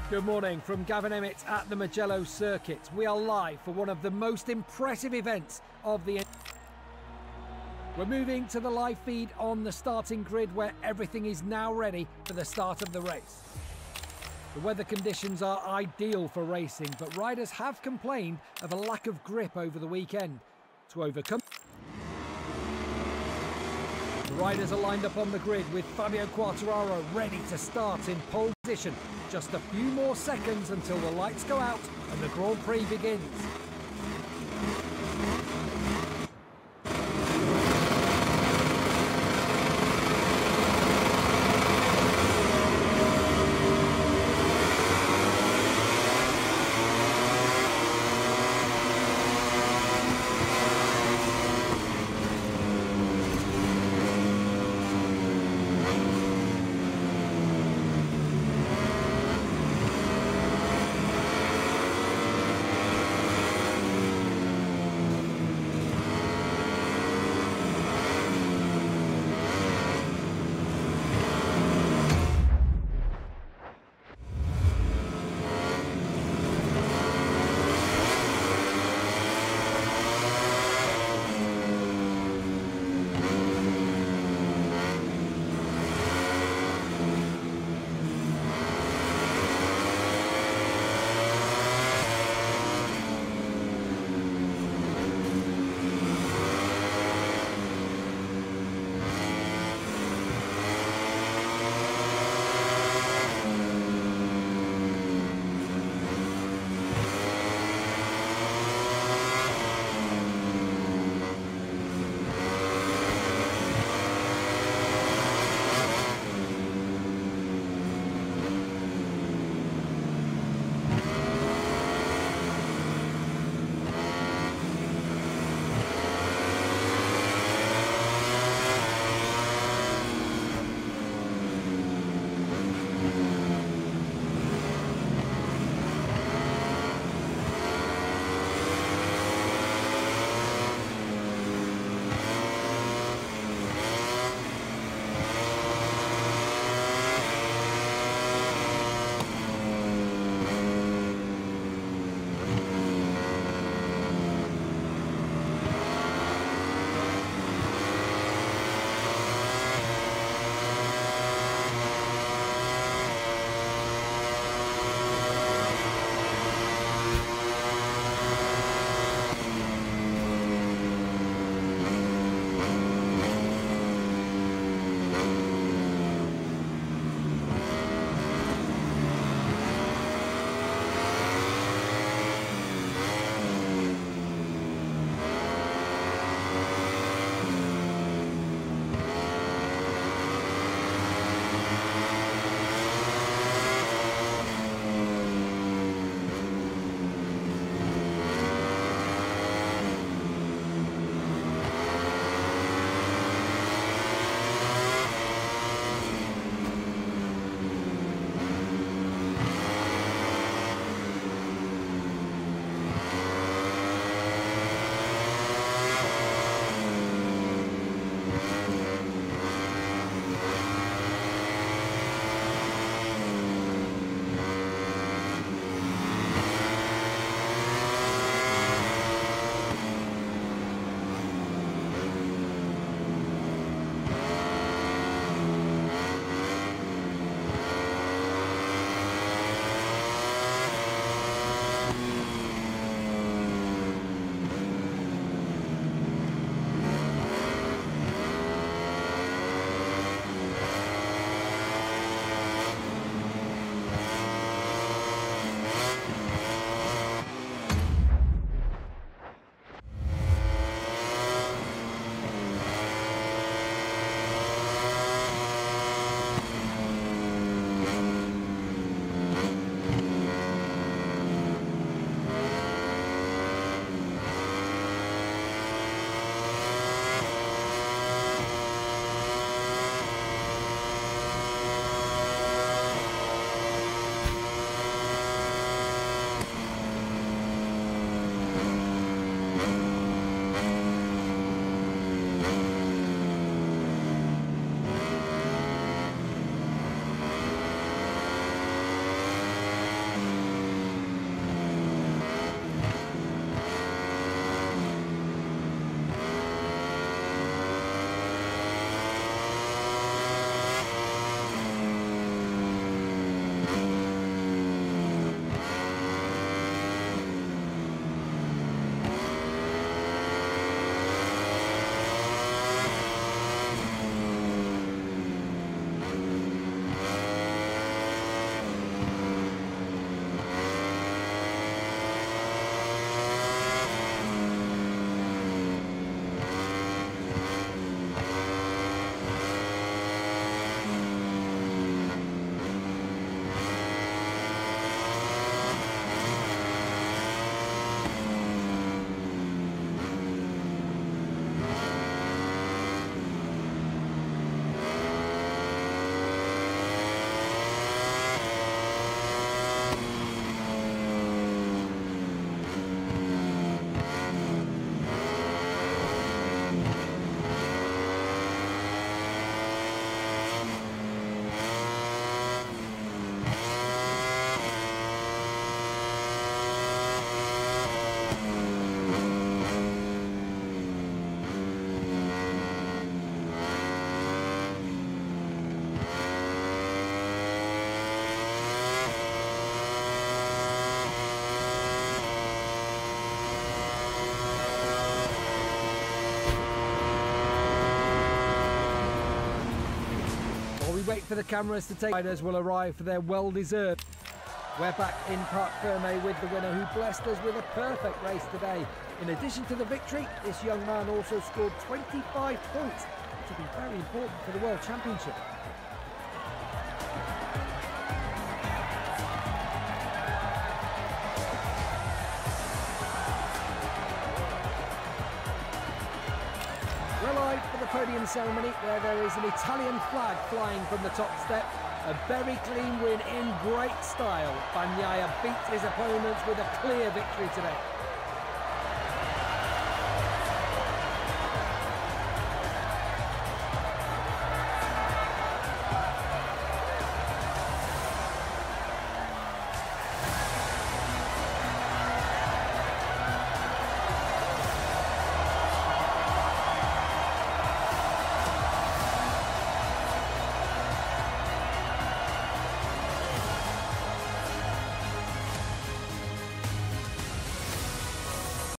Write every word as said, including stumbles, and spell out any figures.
Good morning from Gavin Emmett at the Mugello circuit. We are live for one of the most impressive events of the... We're moving to the live feed on the starting grid where everything is now ready for the start of the race. The weather conditions are ideal for racing, but riders have complained of a lack of grip over the weekend. To overcome... The riders are lined up on the grid with Fabio Quartararo ready to start in pole position. Just a few more seconds until the lights go out and the Grand Prix begins. wait for the cameras to take. Riders will arrive for their well-deserved. We're back in Parc Fermé with the winner, who blessed us with a perfect race today. In addition to the victory, this young man also scored twenty-five points, which will be very important for the World Championship. We're live for the podium ceremony, where there is an Italian flag flying from the top step. A very clean win in great style. Bagnaia beat his opponents with a clear victory today.